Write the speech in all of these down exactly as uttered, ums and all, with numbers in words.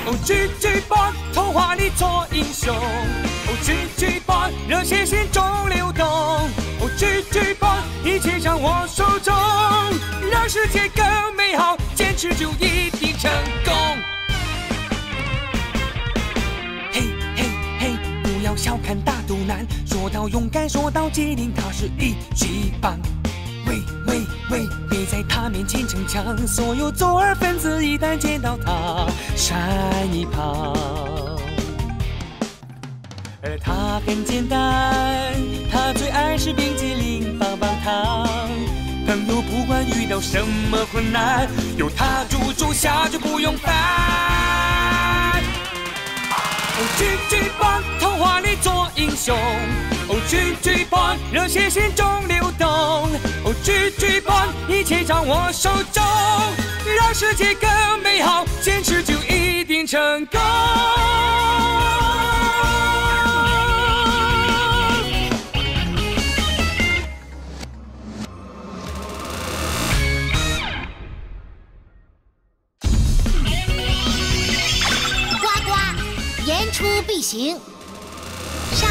哦，举举棒，童话里做英雄。哦，举举棒，热血心中流动。哦，举举棒，一切掌握手中，让世界更美好，坚持就一定成功。嘿嘿嘿，不要小看大肚腩，说到勇敢，说到机灵，他是一级棒。喂喂喂，别在他面前逞强，所有左耳分子一旦见到他，闪一旁。而他很简单，他最爱是冰激凌棒棒糖。朋友不管遇到什么困难，有他助手下就不用烦。哦，举举棒，童话里做英雄。哦，举举棒，热血心中流动。哦，举举棒，一切掌握手中，让世界更美好，坚持就一定成功。 呱呱，言出必行，上。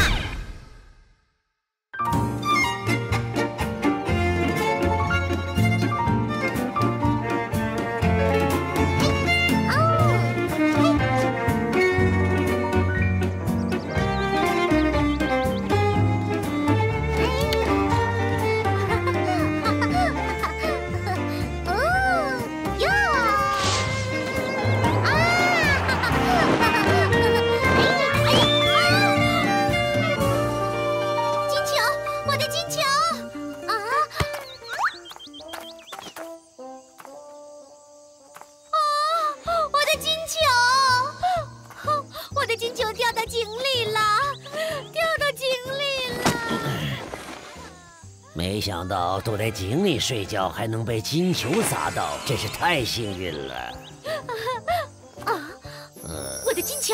没想到躲在井里睡觉还能被金球砸到，真是太幸运了。 啊！我的金球！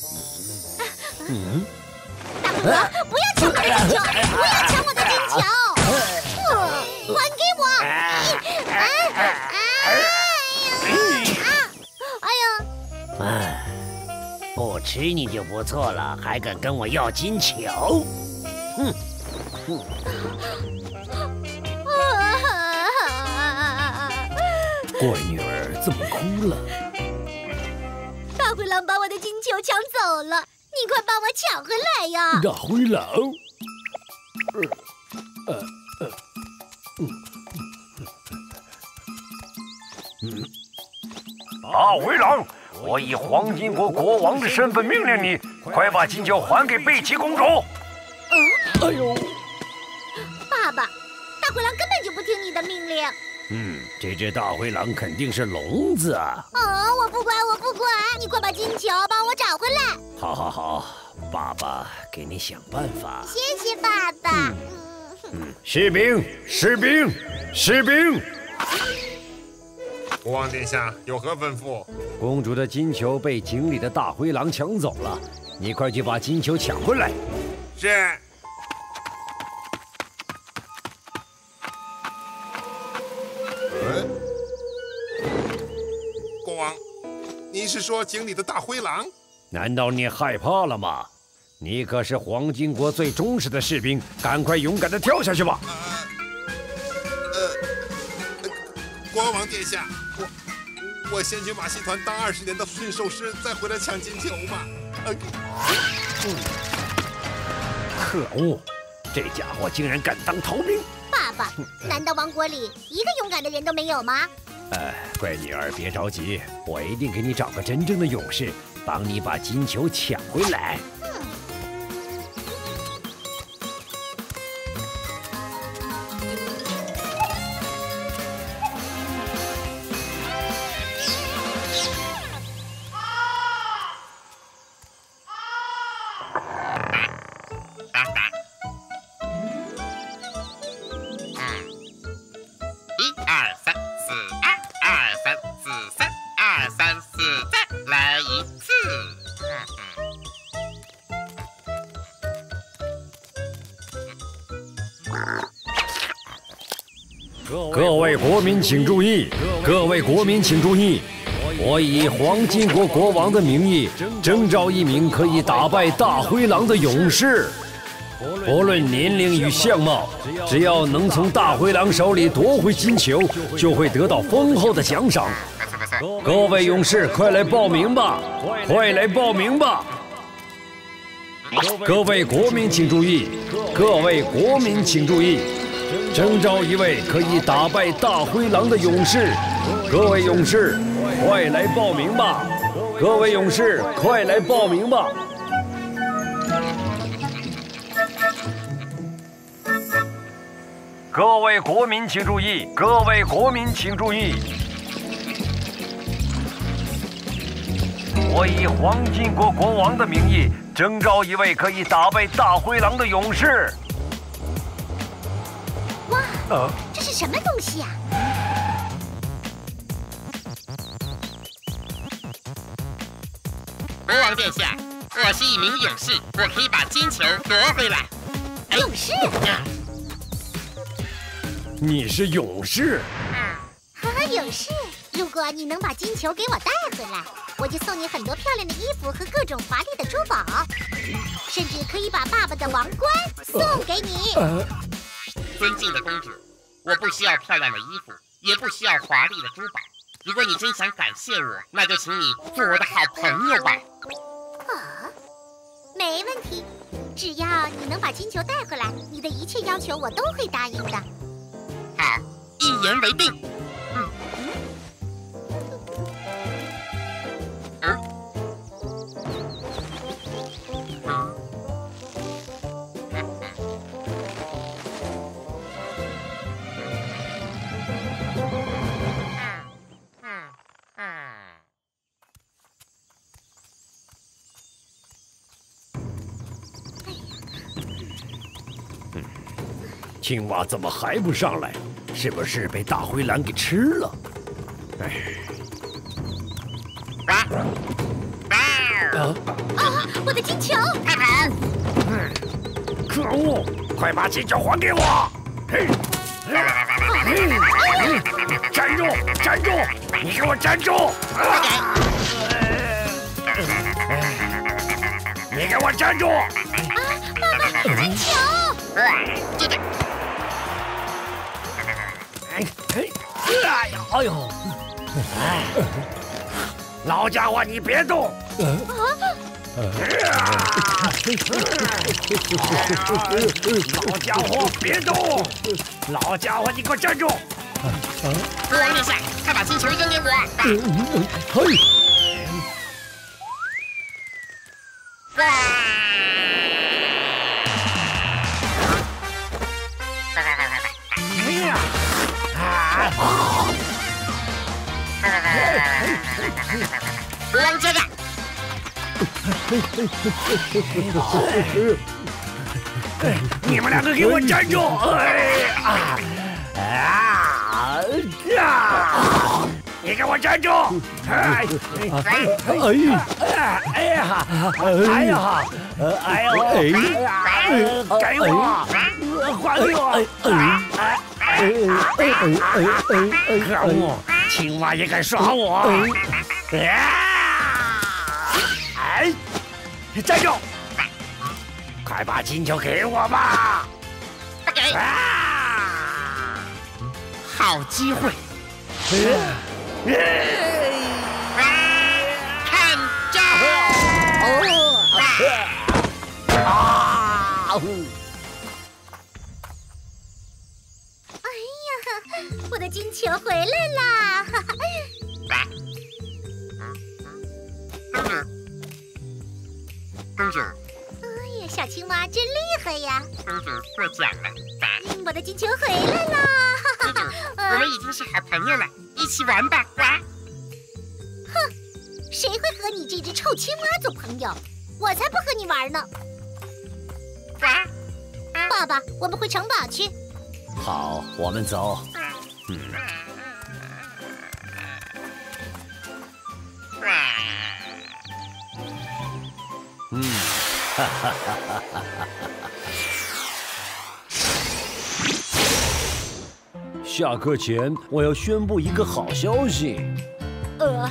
嗯， 大虎哥，不要抢我的金球！不要抢我的金球！还给我！哎呀！ 哎，不吃你就不错了，还敢跟我要金球？哼！哼！ 乖女儿怎么哭了？ 大灰狼把我的金球抢走了，你快帮我抢回来呀！ 大灰狼，呃呃嗯嗯，大灰狼，我以黄金国国王的身份命令你，快把金球还给贝奇公主。 嗯，哎呦，爸爸，大灰狼根本就不听你的命令。 嗯，这只大灰狼肯定是聋子啊！ 哦，我不管，我不管，你快把金球帮我找回来。 好，好，好，爸爸给你想办法。 谢谢爸爸。 嗯，嗯士兵，士兵，士兵！ 国王殿下有何吩咐？ 公主的金球被井里的大灰狼抢走了，你快去把金球抢回来。 是。国王，你是说井里的大灰狼？ 难道你害怕了吗？你可是黄金国最忠实的士兵，赶快勇敢地跳下去吧！ 呃，呃，国王殿下，我我先去马戏团当二十年的驯兽师，再回来抢金球吧。呃， 嗯、可恶，这家伙竟然敢当逃兵！ 爸爸，难道王国里一个勇敢的人都没有吗？ 哎，乖女儿，别着急，我一定给你找个真正的勇士，帮你把金球抢回来。 嗯。 各位国民请注意！各位国民请注意！ 我以黄金国国王的名义征召一名可以打败大灰狼的勇士。不论年龄与相貌，只要能从大灰狼手里夺回金球，就会得到丰厚的奖赏。各位勇士，快来报名吧！快来报名吧！各位国民请注意！各位国民请注意！征召一位可以打败大灰狼的勇士。各位勇士，快来报名吧！各位勇士，快来报名吧！ 各位国民请注意！各位国民请注意！我以黄金国国王的名义征召一位可以打败大灰狼的勇士。 哇， 呃， 这是什么东西呀？ 国王殿下，我是一名勇士，我可以把金球夺回来。 勇士？ 你是勇士？ 哈哈，勇士！如果你能把金球给我带回来，我就送你很多漂亮的衣服和各种华丽的珠宝，甚至可以把爸爸的王冠送给你。 呃、 尊敬的公主，我不需要漂亮的衣服，也不需要华丽的珠宝。如果你真想感谢我，那就请你做我的好朋友吧。 啊，没问题，只要你能把金球带回来，你的一切要求我都会答应的。 好，一言为定。嗯。嗯。 青蛙怎么还不上来？是不是被大灰狼给吃了？哎！ 啊！我的金球！ 快跑！ 可恶！快把金球还给我！嘿！站住！站住！你给我站住！你给我站住！ 啊！爸爸，金球！ 这个。 哎哎哎呀！哎呦！哎，老家伙，你别动！老家伙，别动！老家伙，你给我站住！ 国王殿下，快把金球扔给我！ 嘿！ 哇！ 哎呀！啊！ 国王家长。 你们两个给我站住！哎啊啊啊！你给我站住！哎哎哎哎呀！哎呀！哎呦！哎呀！给我！还给我！哎哎哎！可恶！青蛙也敢耍我！哎！站住！快把金球给我吧！ 不给！ 啊！ 好机会！看招！ 啊！ 哎呀，我的金球回来啦！ 公主，公主。 哎呀，小青蛙真厉害呀！ 公主过奖了。 嗯，我的金球回来啦！ 公主，我们已经是好朋友了，一起玩吧！哇！ 哼，谁会和你这只臭青蛙做朋友？我才不和你玩呢！ 哇！ 爸爸，我们回城堡去。 好，我们走。嗯。嗯，哈哈哈哈哈哈！下课前，我要宣布一个好消息。 呃。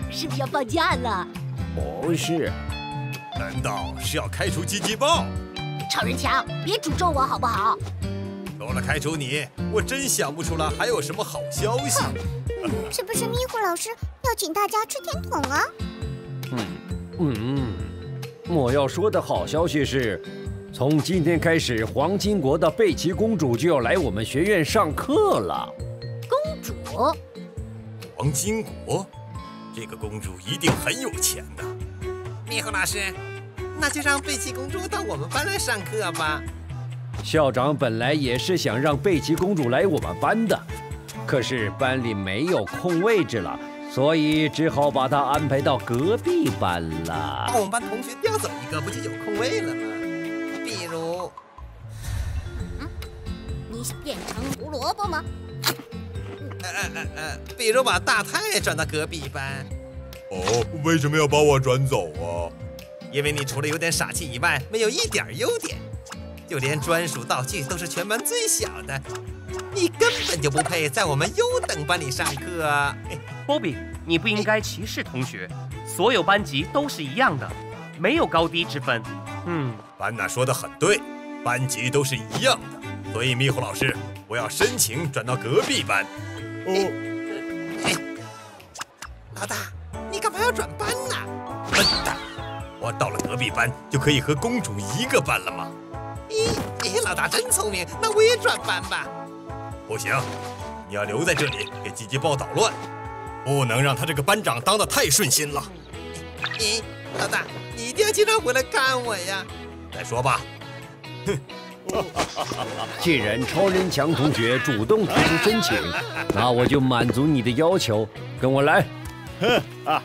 是不是要放假了？ 不是， 难道是要开除吉吉豹？ 超人强，别诅咒我好不好？ 除了开除你，我真想不出来还有什么好消息。 是不是咪咕老师要请大家吃甜筒啊？ 嗯嗯，我要说的好消息是，从今天开始，黄金国的贝奇公主就要来我们学院上课了。 公主？ 黄金国？这个公主一定很有钱的。 咪咕老师，那就让贝奇公主到我们班来上课吧。 校长本来也是想让贝奇公主来我们班的，可是班里没有空位置了，所以只好把她安排到隔壁班了。 把我们班同学调走一个，不就有空位了吗？比如， 嗯，你变成胡萝卜吗？ 呃呃呃呃，比如把大太转到隔壁班。 哦，为什么要把我转走啊？ 因为你除了有点傻气以外，没有一点优点。就连专属道具都是全班最小的，你根本就不配在我们优等班里上课。 波比，你不应该歧视同学，所有班级都是一样的，没有高低之分。嗯， 班纳说的很对，班级都是一样的，所以咪咕老师，我要申请转到隔壁班。 哦，哎，老大，你干嘛要转班呢？ 笨蛋，我到了隔壁班就可以和公主一个班了吗？ 咦，老大真聪明，那我也转班吧。 不行，你要留在这里给吉吉豹捣乱，不能让他这个班长当得太顺心了。 咦，老大，你一定要经常回来看我呀。 再说吧。哼。 既然超人强同学主动提出申请，那我就满足你的要求，跟我来。 哎，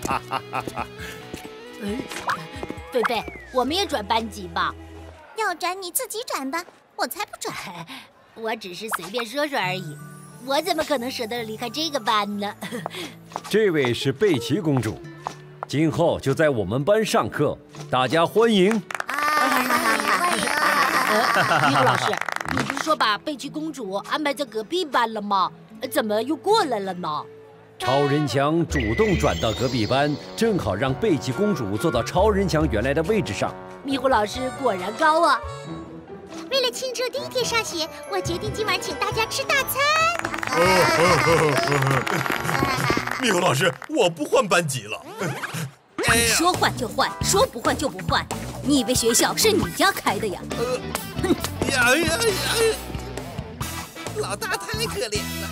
狒狒，我们也转班级吧。 要转你自己转吧，我才不转。 我只是随便说说而已，我怎么可能舍得离开这个班呢？ 这位是贝奇公主，今后就在我们班上课，大家欢迎。 咪咕老师，你不是说把贝奇公主安排在隔壁班了吗？怎么又过来了呢？ 超人强主动转到隔壁班，正好让贝奇公主坐到超人强原来的位置上。 咪咕老师果然高啊！ 为了庆祝第一天上学，我决定今晚请大家吃大餐。 咪咕老师，我不换班级了。 哎、说换就换，说不换就不换。你以为学校是你家开的呀？ 呃、呀呀呀！老大太可怜了。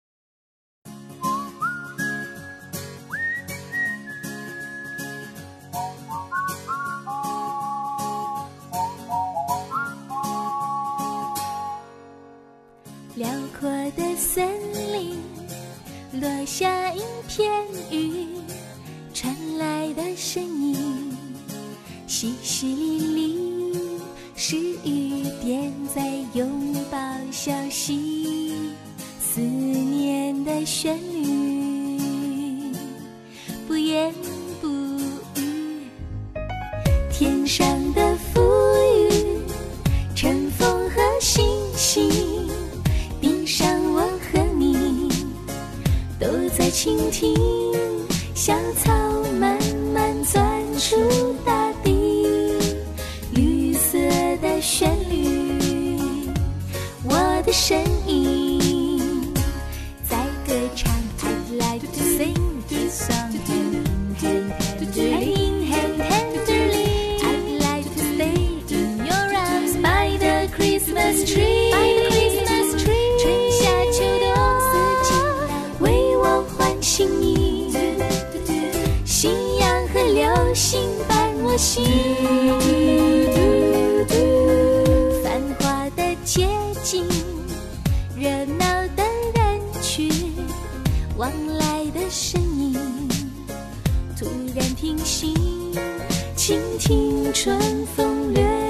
辽阔的森林，落下一片雨，传来的声音淅淅沥沥，是雨点在拥抱消息，思念的旋律，不言不语。天上的浮云，晨风和星星，地上我和你都在倾听，小草慢慢钻出大地，绿色的旋律，我的声音在歌唱。I'd like to sing this song hand in hand, tenderly. I'd like to stay in your arms by the Christmas tree. By the Christmas tree. 春夏秋冬四季为我唤醒你，夕阳和流星伴我行。繁华的街景，热闹的人群，往来的声音突然停息，倾听春风掠